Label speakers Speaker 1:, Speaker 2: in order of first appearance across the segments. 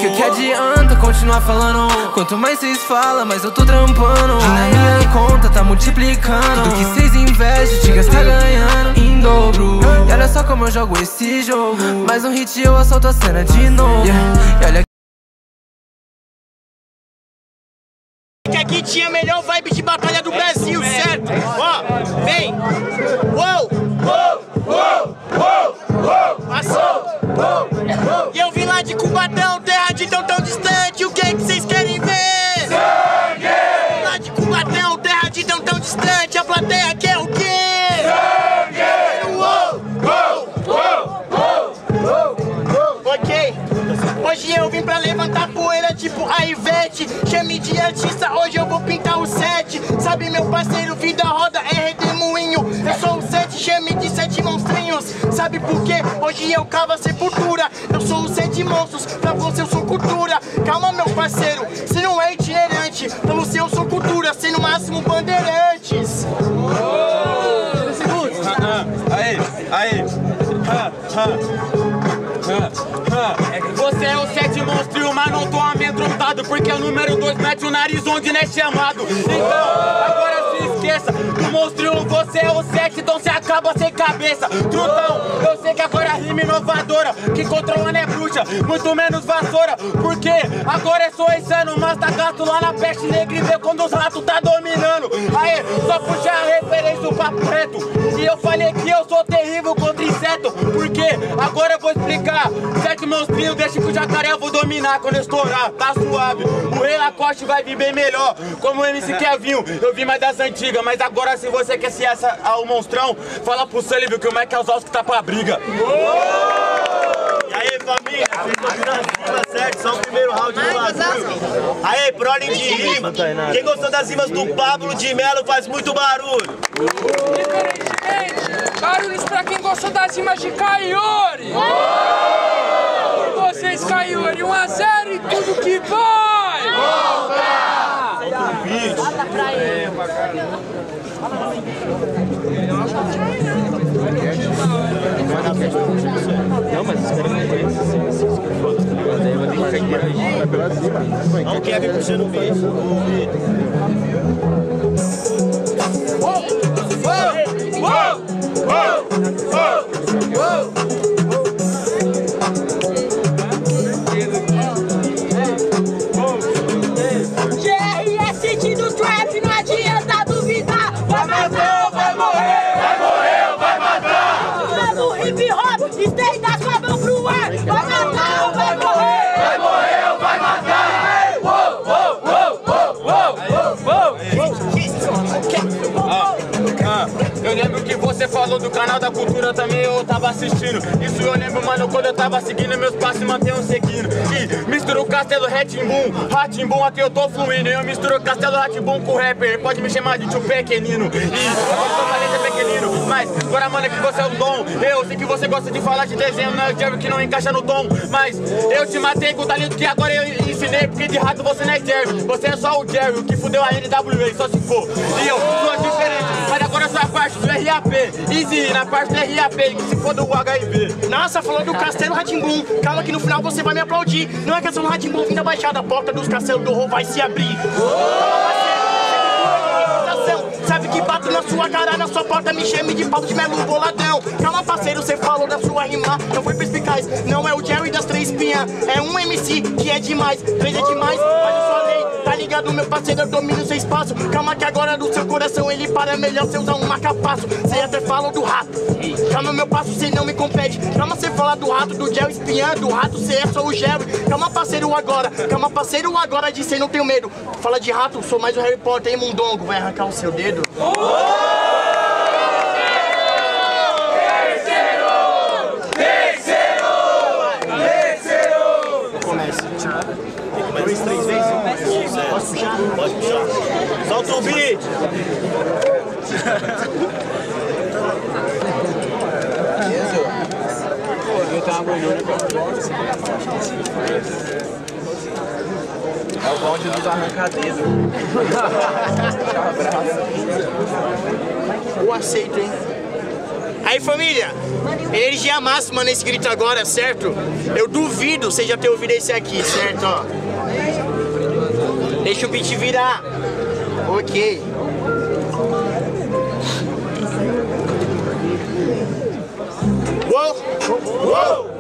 Speaker 1: Que adianta continuar falando? Quanto mais cês falam, mais eu tô trampando. E na minha conta tá multiplicando. Tudo que cês investem, Tigas tá ganhando em dobro. E olha só como eu jogo esse jogo. Mais um hit e eu assalto a cena de novo. E olha
Speaker 2: que aqui tinha a melhor vibe de batalha do Brasil, certo? Ó, vem! Uou! Uou! Uou! Uou! Uou! Passou! Uou! Uou! E eu vim lá de Cubatão, terra de tão distante. O que é que vocês querem ver? Sangue! Lá de Cubatão, terra de tão distante. A plateia quer o quê? Sangue! Uou! Uou! Uou! Uou! Uou! Ok. Hoje eu vim pra levantar poeira tipo a Ivete. Chame de artista, hoje eu vou pintar o set. Sabe meu parceiro, vida roda é redemoinho. Eu sou o 7, chame de 7 monstrinhos. Sabe por quê? Hoje eu cavo a sepultura. Eu sou o 7 monstros, pra você eu sou cultura. Calma meu parceiro, você não é itinerante. Pra você eu sou cultura, você no máximo bandeirantes.
Speaker 3: Aí. Você é o 7 monstro, mas não tô amedrontado, porque o número 2 mete o nariz onde não é chamado. Então, agora se esqueça, o monstro você é o 7, então você acaba sem cabeça. Trutão, eu sei que agora rima inovadora, que controlando é bruxa, muito menos vassoura. Porque agora é só insano, mas tá gato lá na peste negra e vê quando os ratos tá dominando. Aê, só puxar a referência do papo reto. E eu falei que eu sou terrível contra inseto, porque agora eu vou explicar. 7 monstrinhos, deixa que o jacaré eu vou dominar quando eu estourar, tá suave. O Rei Lacoste vai vir bem melhor, como o MC Kevinho, eu vim mais das antigas. Mas agora se você quer ser o monstrão, fala pro Sullivan que o Mike Wazowski tá pra briga.
Speaker 4: E aí família, vocês estão ouvindo as rimas, certo? Só o primeiro round do bagulho. Aí, pro ordem de rima, quem gostou das rimas do Pablo de Melo faz muito barulho.
Speaker 5: Diferentemente, barulhos pra quem gostou das rimas de Kaiori. Vocês, Kaiori, 1 a 0 e tudo que vai!
Speaker 4: Volta! Solta um vídeo.
Speaker 6: Fala pra ele.
Speaker 4: Não, mas os caras não conhecem. Olha o Kevin puxando o vídeo.
Speaker 6: GRS do trap, não adianta duvidar. Vai matar ou vai morrer? Vai morrer ou vai matar? Vamos hip hop, estende a sua mão pro ar. Vai matar ou vai morrer? Vai morrer ou vai matar?
Speaker 3: Eu lembro que você falou do canal da cultura, também eu tava assistindo. Isso eu lembro, mano, quando eu tava seguindo meus passos e mantenham seguindo. E misturo Castelo Rá-Tim-Bum, aqui eu tô fluindo. Eu misturo Castelo Rá-Tim-Bum com rapper, pode me chamar de tio pequenino. E eu sou valente pequenino, mas agora, mano, é que você é o dom. Eu sei que você gosta de falar de desenho, não é o Jerry que não encaixa no tom. Mas eu te matei com o talento que agora eu ensinei, porque de rato você não é Jerry. Você é só o Jerry, o que fudeu a NWA, só se for. E eu sou diferente, mas agora eu sou a parte do RAP. Easy, na parte do RAP, que se for do HIV.
Speaker 2: Nossa, falou do Castelo Rá-Tim-Bum. Calma que no final você vai me aplaudir. Não é Castelo Rá-Tim-Bum vindo da Baixada, a porta dos castelos do horror vai se abrir. Sabe que bato na sua cara, na sua porta, me chame de Pablo de Melo boladão. Calma parceiro, você falou da sua rima, não foi perspicaz. Não é o Jerry das 3 espinhas, é um MC que é demais. 3 é demais, mas eu sou a lei. Tá ligado, meu parceiro, eu domino seu espaço. Calma que agora no seu coração ele para melhor você usar um marca-passo. Você até fala do rato. Calma meu passo, você não me compete. Calma você fala do rato, do Jerry espiã, do rato você é só o Jerry. Calma parceiro agora, de cê não tenho medo. Fala de rato, sou mais o Harry Potter, hein, mundongo, vai arrancar o seu dedo.
Speaker 4: Começa. 2, 3 vezes? Pode puxar? Pode puxar. Solta o beat.
Speaker 1: é o bonde dos arranca-dedo.
Speaker 2: Eu aceito, hein? Aí, família, energia máxima nesse grito agora, certo? Eu duvido você já ter ouvido esse aqui, certo? Ó. Deixa o beat virar. Ok. Uou, uou,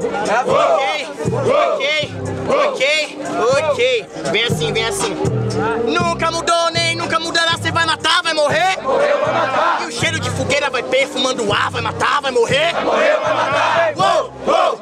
Speaker 2: ok. Vem assim. Nunca mudou, nem nunca mudará. Você vai matar, vai morrer? Morreu, vai matar. E o cheiro de fogueira vai perfumando o ar, vai matar, vai morrer? Morreu, vai matar. Uou.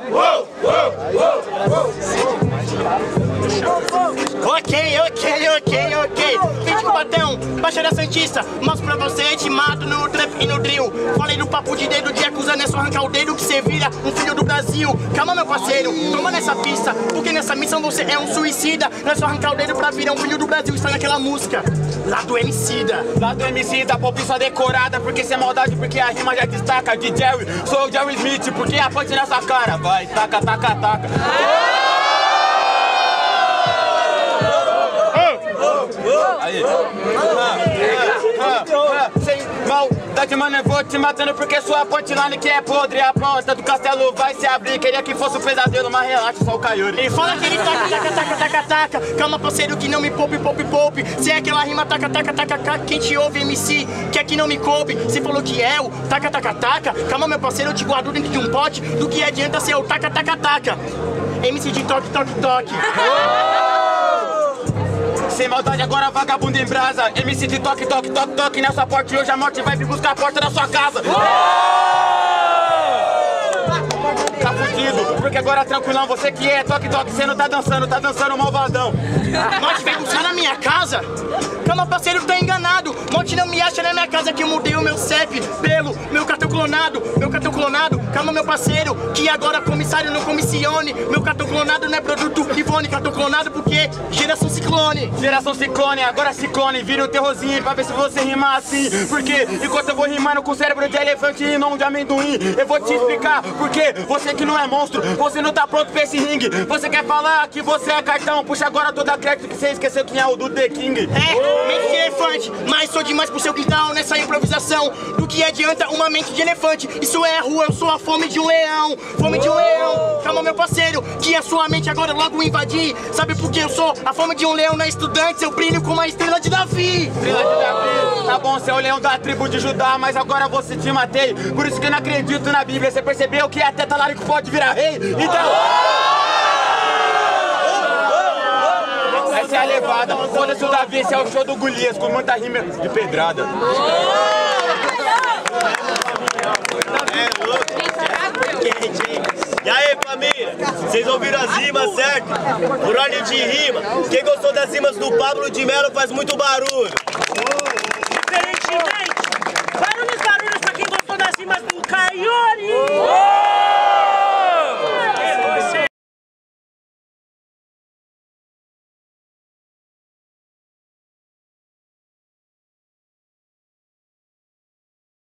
Speaker 2: Ok. Vem de Cubatão, Baixada Santista. Mostro pra você, te mato no trap e no drill. Falei no papo de dedo de acusando, é só arrancar o dedo que você vira um filho do Brasil. Calma, meu parceiro, toma nessa pista, porque nessa missão você é um suicida. Não é só arrancar o dedo pra virar um filho do Brasil. Está naquela música, lá do Emicida. Lá do Emicida, pop só decorada, porque cê é maldade, porque a rima já destaca. De Jerry, sou o Jerry Smith, porque a ponte nessa cara. Vai, taca. Aí. Sem maldade, mano, eu vou te matando porque sua punchline que é podre. A porta do castelo vai se abrir. Queria que fosse um pesadelo, mas relaxa, só o Caiuri. Ele fala que ele taca. Calma, parceiro, que não me poupe. Se é aquela rima taca. Quem te ouve, MC, que aqui não me coube. Você falou que é o taca. Calma, meu parceiro, eu te guardo dentro de um pote. Do que adianta ser o taca. MC de toque. Sem maldade, agora vagabundo em brasa. MC de toque. Nessa porta hoje a morte vai vir buscar a porta da sua casa. Tá fudido, porque agora tranquilão, você que é toque, você não tá dançando malvadão. Morte vem buscar na minha casa? Calma, parceiro, tá enganado. Morte não me acha na minha casa que eu mudei o meu CEP pelo meu cartão clonado. Calma, meu parceiro, que agora comissário não comissione. Meu cartão clonado não é produto Ivone. Cartão clonado porque geração ciclone, agora ciclone. Vira o terrorzinho pra ver se você rima assim. Porque enquanto eu vou rimando com cérebro de elefante e não de amendoim, eu vou te explicar porque você que não é monstro, você não tá pronto pra esse ringue. Você quer falar que você é cartão, puxa agora toda a crédito que você esqueceu quem é o do The King. Mente de elefante, mas sou demais pro seu quintal nessa improvisação. Do que adianta uma mente de elefante? Isso é a rua, eu sou a fome de um leão. Calma, meu parceiro, que a sua mente agora logo invadir. Sabe por que eu sou a fome de um leão na estudante? Eu brilho como a estrela de Davi. Tá bom, você é o leão da tribo de Judá, mas agora você te matei. Por isso que eu não acredito na Bíblia. Você percebeu que até talarico pode virar rei? Então... essa é a levada. Foda-se o Davi, esse é o show do Golias, com muita rima de pedrada.
Speaker 4: E aí, família, vocês ouviram as rimas, certo? Por ordem de rima, quem gostou das rimas do Pablo de Melo faz muito barulho.